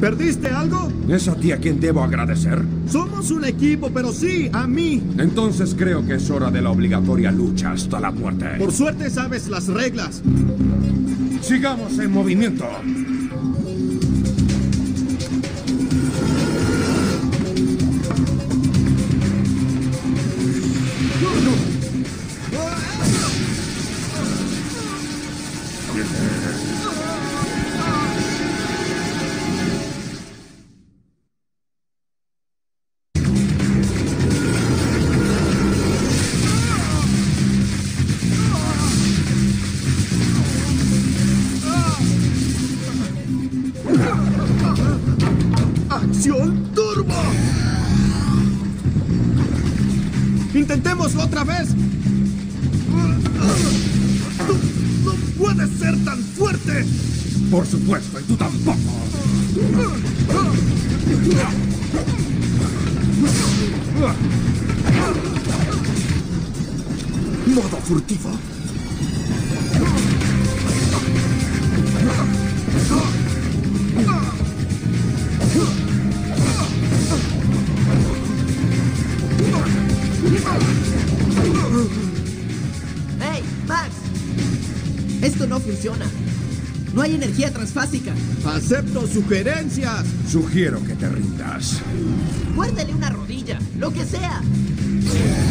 ¿Perdiste algo? ¿Es a ti a quien debo agradecer? Somos un equipo, pero sí, a mí. Entonces creo que es hora de la obligatoria lucha hasta la muerte. Por suerte sabes las reglas. Sigamos en movimiento. ¡Acción Turbo! ¡Intentémoslo otra vez! ¡No puedes ser tan fuerte! Por supuesto, y tú tampoco. Modo furtivo. ¡Hey, Max! Esto no funciona. No hay energía transfásica. ¡Acepto sugerencias! Sugiero que te rindas. Muérdele una rodilla, lo que sea.